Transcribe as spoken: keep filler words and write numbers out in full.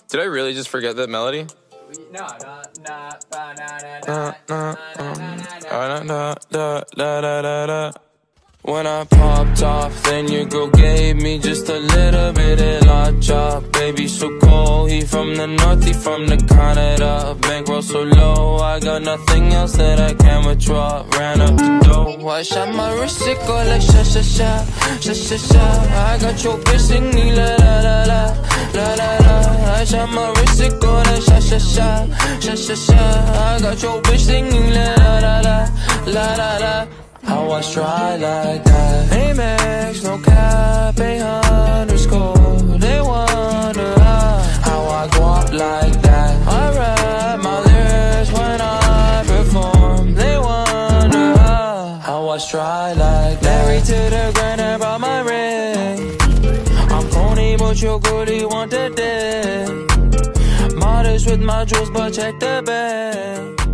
Did I really just forget that melody? No, no, no, na Na, na, um, da, da, da, da, da, da, da. When I popped off, then your girl gave me just a little bit of la chop. Baby so cold, he from the north, he from the Canada. Bankroll so low, I got nothing else that I can withdraw. Ran up the dough, I shot my wrist, it go like sha sha sha, sha sha sha. I got your bitch singing la la la la, la la la. I shot my wrist, it go like sha sha sha, sha sha sha. I got your bitch singing la la la la, la la la. How I stride like that? Amex, no cap, a underscore. They wonder how, how I go up like that. I rap my lyrics when I perform. They wonder how, how I stride like that. Married to the grind, I brought my ring. I'm corny, but your goodie want the dick. Modest with my jewels, but check the bag.